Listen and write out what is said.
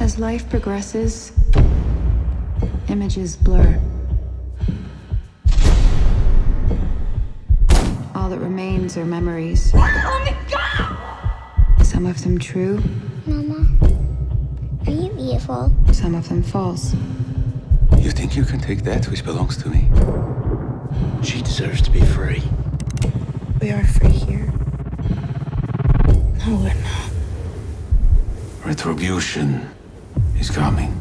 As life progresses, images blur. All that remains are memories. Oh my God! Some of them true. Mama, are you beautiful? Some of them false. You think you can take that which belongs to me? She deserves to be free. We are free here. No, we're not. Retribution is coming.